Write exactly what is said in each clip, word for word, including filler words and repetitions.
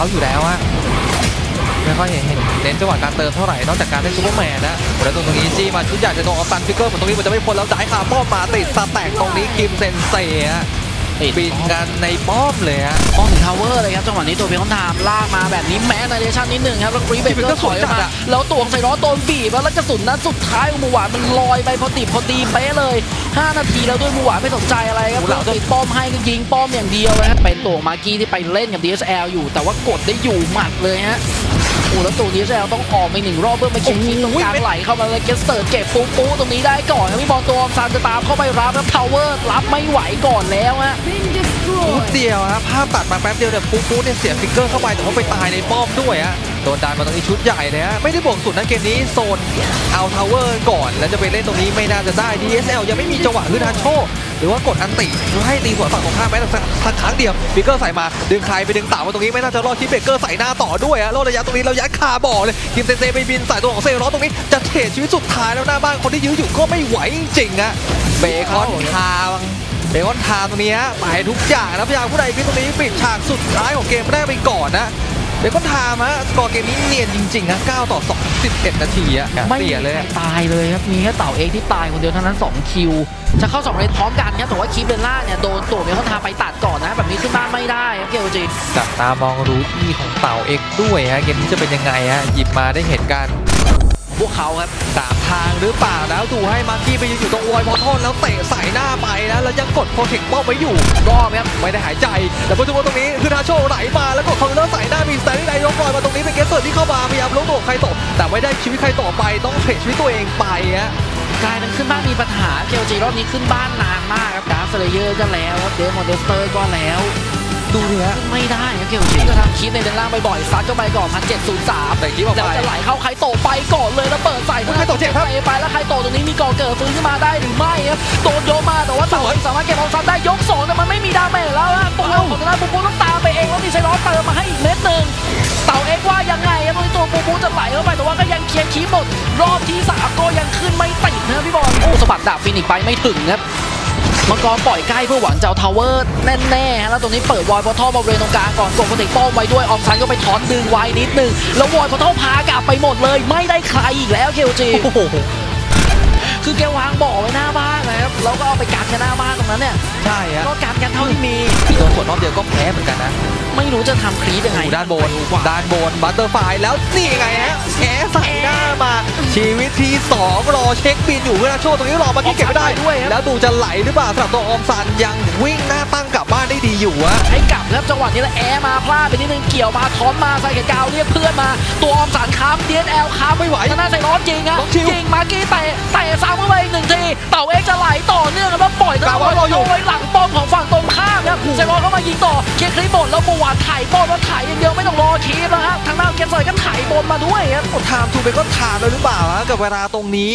เขาอยู่แล้วอะไม่ค่อยเห็นเน้นจังหวะการเติมเท่าไหร่นอกจากการเล่นซูเปอร์แมนนะแล้วตรงนี้จี้มาชุดใหญ่จะโดนออฟซันฟิกเกอร์เหมือนตรงนี้มันจะไม่พ้นแล้วจ่ายขาป้อมมาติดสแต็กตรงนี้คิมเซนเซ่บินกันในป้อมเลยฮะป้อมถึงทาวเวอร์เลยครับจังหวะนี้ตัวเบคอนไทม์ลากมาแบบนี้แม้ในเดชั่นนิดหนึ่งครับแล้วกรีเบเกอร์ถอยมาแล้วตัวของไซรอสโดนบีบแล้วกระสุนนั้นสุดท้ายของหมูหวานมันลอยไปพอดิบพอดีเป๊ะเลยห้านาทีแล้วด้วยหมูหวานไม่สนใจอะไรครับเราติดป้อมให้ก็ยิงป้อมอย่างเดียวเลยครับเป็นตัวมาร์กี้ที่ไปเล่นกับ ดี เอส แอล อยู่แต่ว่ากดได้อยู่หมัดเลยฮะโอ้แล้วตัว ดี เอส แอล ต้องออกไปหนึ่งรอบเพื่อมาชิงตรงกลางไหลเข้ามาเลยเกสเตอร์เก็บปูปูตรงนี้ได้ก่อนครับพี่บอลตัวซานจะตามเข้าไปรับแล้วทาวเวอร์รับไม่ไหวก่อนแล้วฮะปุ๊บเดียวฮะภาพตัดมาแป๊บเดียวเนี่ยปุ๊บปุ๊บเนี่ยเสียฟิกเกอร์เข้าไปแต่ว่าไปตายในป้อมด้วยฮะโดนดันมาตรงนี้ชุดใหญ่เลยฮะไม่ได้บวกสุดนะเกมนี้โซนเอาทาวเวอร์ก่อนแล้วจะไปเล่นตรงนี้ไม่น่าจะได้ ดี เอส แอล ยังไม่มีจังหวะฮึดฮันโชหรือว่ากดอันติให้ตีสวนฝั่งของข้ามแม้แต่สักครั้งเดียวฟิกเกอร์ใส่มาดึงใครไปดึงเต่ามาตรงนี้ไม่น่าจะรอดคิดเบเกอร์ใส่หน้าต่อด้วยฮะโลดระยะตรงนี้เรายัดคาบ่อเลยคิมเซนเซไปบินใส่ตัวของเซรอสตรงนี้จะเทรดชีวิตสุดท้ายแล้วหน้าบ้านคนที่ยื้ออยู่ก็ไม่ไหวจริงๆฮะเบคอนทางเบคอนทามตรงนี้ฮะไปทุกอย่างนะพยายามผู้ใดพิตรงนี้ปิดฉากสุดท้ายของเกมได้ไปก่อนนะเบคอนทามฮะสกอร์เกมนี้เนียนจริงๆนะเก้าต่อสอง สิบเอ็ดนาทีอะไม่เสียเลยตายเลยครับมีแค่เต่าเอกที่ตายคนเดียวเท่านั้นสองคิวจะเข้าสองเลนพร้อมกันครับแต่ว่าคีเบลล่าเนี่ยโดนตัวเบคอนทามไปตัดก่อนนะแบบนี้ขึ้นบ้านไม่ได้ครับเกลจีจับตามองรูที่ของเต่าเอกด้วยฮะเกมนี้จะเป็นยังไงฮะหยิบมาได้เห็นกันพวกเขาครับสามทางหรือเปล่าแล้วดูให้มาร์กี้ไปยืนอยู่ตรงวอยพอทอนแล้วเตะใส่หน้าไปนะแล้วยังกดโปรเทคป้อมไว้อยู่รอบครับไม่ได้หายใจแต่พอถึงตรงนี้คือทาโชไหลมาแล้วกดคอมพิวเตอร์ใส่หน้ามีสแตนดี้ไดยกลอยมาตรงนี้เป็นเกสเซอร์ที่เข้ามาพยายามล้มตัวใครตกแต่ไม่ได้ชีวิตใครต่อไปต้องเทรดชีวิตตัวเองไปฮะกลายเป็นขึ้นบ้านมีปัญหาเกลจีรอบนี้ขึ้นบ้านนานมากครับดาร์ฟเลเยอร์ก็แล้วครับเดมอนเดสเตอร์ก็แล้วดูดิฮะไม่ได้ครับเกลจีก็ทำคลิปในเลนล่างบ่อยๆซัดเข้าไปก่อนพันเจ็ดศูนย์สามแต่คลิปออกไปแล้วจะไหลเข้าใครโตไปก่อนเลยแล้วเปิดใส่ใครโตเจ็บครับไปแล้วใครโตตรงนี้มีก่อเกิดฟื้นขึ้นมาได้หรือไม่ครับโดนโยนมาแต่ว่าต่อสามารถเก็บเอาซัดได้ยกสองแต่มันไม่มีดาเมจแล้วฮะตัวของทางด้านปูปูต้องตามไปเองแล้วมีไซรอสเติมมาให้อีกเม็ดหนึ่งเต่าเอ็กว่ายังไงครับตรงนี้ตัวปูปูจะไหลเข้าไปแต่ว่าก็ยังเคลียร์คีบหมดรอบที่สามก็ยังขึ้นไม่ติดนะพี่บอลโอ้สะบัดดาบฟินิกไปไม่ถึงครับมังกรปล่อยใกล้เพื่อหวังเจ้าทาวเวอร์แน่ๆแล้วตรงนี้เปิดวอยพอทัลมาบริเวณตรงกลางก่อนกดโปรเทคป้อมไว้ด้วยออมซันก็ไปถอนดึงไว้นิดนึงแล้ววอยพอทัลพากลับไปหมดเลยไม่ได้ใครอีกแล้วเคลจีคือแกวางบ่อไว้หน้าบ้านนะครับแล้วก็เอาไปกันกันหน้าบ้านตรงนั้นเนี่ยใช่ฮะก็กันกันเท่าที่มีโดนสวนรอบเดียวก็แพ้เหมือนกันนะไม่รู้จะทำคลีปยังไงด้านบนด้านบนบัตเตอร์ไฟแล้วนี่ไงฮะแกใส่หน้ามาชีวิตที่สองรอเช็คบินอยู่เพื่อโชว์ตรงนี้รอมาที่เก็บไม่ได้ด้วยแล้วดูจะไหลหรือเปล่าสำหรับตัวออมซันยังวิ่งหน้าตั้งกลับบ้านได้ดีอยู่อะให้กลับครับจังหวะนี้แล้วแอร์มาพลาดไปนิดนึงเกี่ยวมาถอนมาใส่กระกาวเรียกเพื่อนมาตัวออมซันค้ำ ดี เอส แอล ค้ำไม่ไหวหน้าใส่ร้อนจริงอะจริงมาร์กี้เตะเตะซ้ำเข้าไปอีกหนึ่งทีเต่าเอ็กจะไหลต่อเนื่องแล้วปล่อยตัวเอาไว้หลังป้อมของฝั่งตรงข้ามครับไซรอนเข้ามายิงต่อเคลียร์คลิปหมดแล้วปูหวานถ่ายป้อมแล้วถ่ายอย่างเดียวไม่ต้องรอคีบแล้วฮะทางด้านเกสเซอร์ก็ถ่ายบนมาด้วยครับไทม์ทูเบก็ถามเลยหรือเปล่าฮะกับเวลาตรงนี้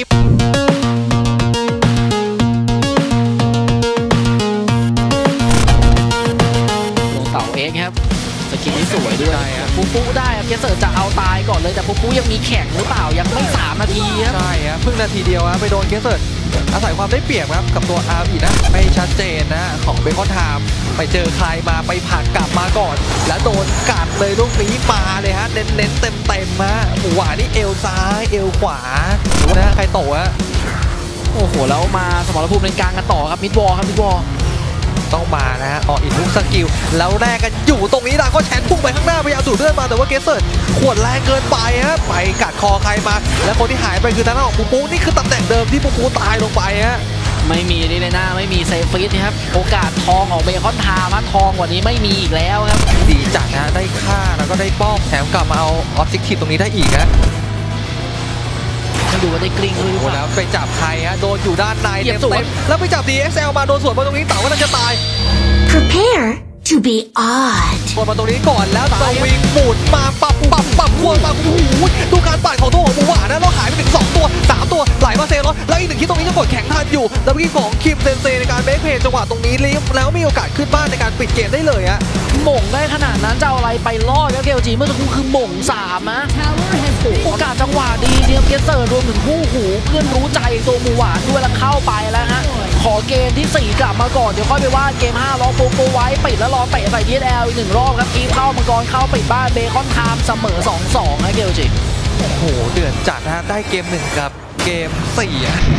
เต่าเอ็กครับสกิลนี้สวยด้วยปุ๊บปุ๊บได้ครับเกสเซอร์จะเอาตายก่อนเลยแต่ปุ๊บปุ๊บยังมีแข่งหรือเปล่ายังไม่สามนาทีครับใช่ครับเพิ่งนาทีเดียวฮะไปโดนเกสเซอร์อาศัยความได้เปรียบครับกับตัวอาร์บีนะไม่ชัดเจนนะของเบคอนไทม์ไปเจอใครมาไปผักกลับมาก่อนแล้วโดนกัดเลยลูกนี้มาเลยฮะเน้นเน้นเต็มเต็มฮะหมูหวานนี่เอวซ้ายเอวขวาดูนะใครโตฮะโอ้โหแล้วมาสมรภูมิในกลางกันต่อครับมิดวอลครับมิดวอลต้องมานะฮะออกอีกทุกสกิลแล้วแรกกันอยู่ตรงนี้ดาก็แชนพุ่งไปข้างหน้าพยายามดูดเลือดมาแต่ว่าเกสเซอร์ขวดแรงเกินไปฮะไปกัดคอใครมาแล้วคนที่หายไปคือทางด้านของปูปูนี่คือตำแหน่งเดิมที่ปูปูตายลงไปฮะไม่มีดีเลยนะไม่มีเซฟฟิตนะครับโอกาสทองของเบคอนไทม์ทองกว่านี้ไม่มีอีกแล้วครับดีจัดนะได้ค่าแล้วก็ได้ป้อมแถมกลับมาเอาออบเจกตีฟตรงนี้ได้อีกฮะไม่ดูว่าได้กลิ้งเลยแล้วไปจับใครฮะโดนอยู่ด้านในเต็มเต็มแล้วไปจับ ดี เอส แอล มาโดนสวนมาตรงนี้เต่าก็น่าจะตาย Prepare to be odd วนมาตรงนี้ก่อนแล้วสวิงหมุนมาปับปับปับควงมาโอ้โหดูการปั่นของตัวของบูหวานะเราหายไปถึงสองตัวสามตัวไหลมาเซรอสแล้วอีกหนึ่งที่ตรงนี้จะกดแข็งทันอยู่แล้วเมื่อกี้ของคิมเซนเซในการเบรกเพย์จังหวะตรงนี้ลิฟแล้วมีโอกาสขึ้นบ้านในการปิดเกมได้เลยฮะหม่งได้ขนาดนั้นจะเอาอะไรไปรอดแล้วเกลจีเมื่อสักครู่คือหม่งสามนะโอกาสจังหวะดีเดียวเกสเซอร์รวมถึงคู่หูเพื่อนรู้ใจตัวหมูหวานด้วยแล้วเข้าไปแล้วฮะคอเกมที่สี่กลับมาก่อนเดี๋ยวค่อยไปว่าเกมห้าล็อกปูปูไว้ปิดแล้วรอเตะใส่ ดี เอส แอล อีกหนึ่งรอบครับกีเข้ามังกรเข้าปิดบ้านเบคอนไทม์เสมอ สองสอง นะเกลจิโอ้โหเดือดจัดนะฮะได้เกมหนึ่งกับเกมสี่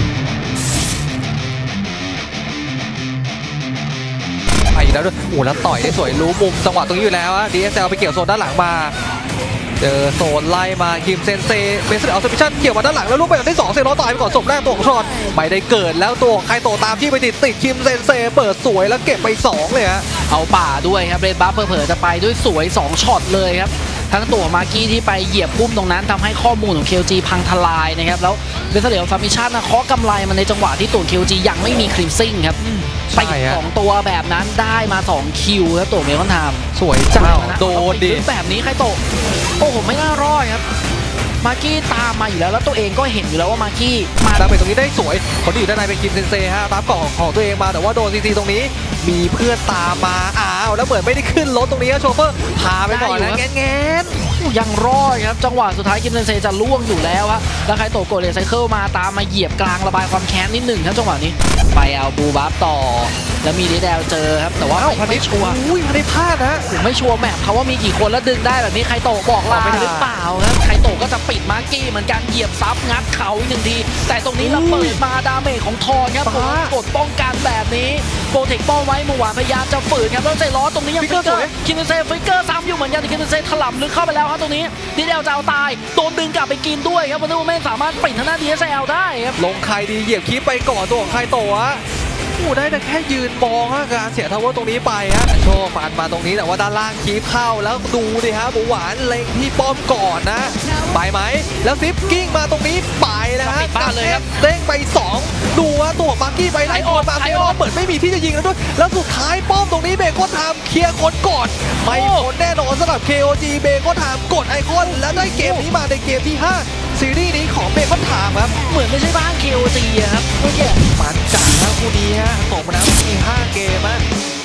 ไปแล้วด้วยโอ้แล้วต่อยได้สวยรู้มุมจังหวะตรงนี้อยู่แล้วอะ ดี เอส แอล ไปเกี่ยวโซนด้านหลังมาเจอโซนไล่มาคิมเซนเซเบสเซอร์อัลเซมิชั่นเกี่ยวมาด้านหลังแล้วลูกไปแบบที่สองเซโรต่อยไปก่อนศพแรกตัวของชอนไม่ได้เกิดแล้วตัวของใครโตตามที่ไปติดติดคิมเซนเซเปิดสวยแล้วเก็บไปสองเลยฮะเอาป่าด้วยครับเรดบัฟเผลอๆจะไปด้วยสวยสองช็อตเลยครับทั้งตัวมาร์กี้ที่ไปเหยียบปุ้มตรงนั้นทำให้ข้อมูลของ เค แอล จี พังทลายนะครับแล้วเบสเซอร์อัลเซมิชั่นนะเคาะกำไรมันในจังหวะที่ตัว เค แอล จี ยังไม่มีคลิปซิ่งครับไปสองตัวแบบนั้นได้มาสองคิวแล้วตัวเมคอนไทม์สวยจังโดนดิแบบนี้ใครโตโอ้โหไม่น่ารอดครับมาร์กี้ตามมาอยู่แล้วแล้วตัวเองก็เห็นอยู่แล้วว่ามาร์กี้มาดาเมจตรงนี้ได้สวยคนที่อยู่ด้านในเป็นคิมเซนเซฮะตามกล่องของตัวเองมาแต่ว่าโดนซีซีตรงนี้มีเพื่อนตามมาอ้าวแล้วเหมือนไม่ได้ขึ้นรถตรงนี้โชเฟอร์พาไปก่อนนะแงนๆยังรอดครับจังหวะสุดท้ายคิมเซนเซจะล่วงอยู่แล้วฮะแล้วใครโตโกเลไซเคิลมาตามมาเหยียบกลางระบายความแค้นนิดหนึ่งครับจังหวะนี้ไปเอาบูบัฟต่อแล้วมีดีแดลเจอครับแต่ว่าไม่ชัวร์อุ้ยพันได้พลาดนะไม่ชัวร์แมปเขาว่ามีกี่คนแล้วดึงได้แบบนี้ใครโตบอกลาหรือเปล่าครับใครโตก็จะปิดมาร์กี้เหมือนกันเหยียบซับงัดเข่าอีกหนึ่งทีแต่ตรงนี้เราเปิดมาดาเมจของทอนครับผมกดป้องกันแบบนี้โปรเทคป้องไว้หมู่หวานพยายามจะฝืนครับแล้วใจร้อนตรงนี้ยังฟิกเกอร์คิมเบนเซ่ฟิกเกอร์ซ้ำอยู่เหมือนกันคิมเบนเซ่ถล่มลึกเข้าไปแล้วครับตรงนี้ดีเดลจะเอาตายโดนดึงกลับไปกินด้วยครับวันนี้ไม่สามารถปิดทางหน้า ดี เอส แอล ได้ครับลงใครดีเหยียบคีบไปก่อนตัวของใครโตะโอ้ได้แต่แค่ยืนมองฮะการเสียทาวเวอร์ตรงนี้ไปฮะโชว์ฟันมาตรงนี้แต่ว่าด้านล่างคีบเข้าแล้วดูดิฮะหมูหวานเล็งที่ป้อมก่อนนะไปไหมแล้วซิปกิ้งมาตรงนี้ไปนะฮะบ้านเลยครับเด้งไปสองดูว่าตัวมาร์กี้ไปไล่ออนมาไล่ออนเปิดไม่มีที่จะยิงแล้วด้วยแล้วสุดท้ายป้อมตรงนี้เบคอนไทม์เคลียร์คนก่อนไม่พ้นแน่นอนสำหรับ เค โอ จี เบคอนไทม์กดไอคอนแล้วได้เกมนี้มาในเกมที่ห้าซีรีส์นี้ของเบคอนไทม์ครับเหมือนไม่ใช่บ้าน เค โอ จี ครับเมื่อกี้มันจัดนะคู่นี้ฮะส่งมาแล้วมีห้าเกมอะ